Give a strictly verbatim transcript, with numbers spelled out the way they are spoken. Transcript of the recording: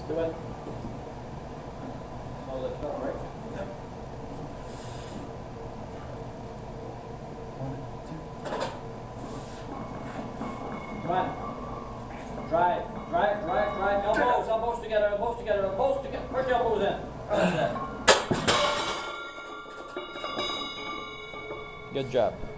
Do it. Oh, lift up, right? Yep. One, two. Come on. Drive, drive, drive, drive. Elbows, elbows together, elbows together, elbows together. Push your elbows in. That's it. Good job.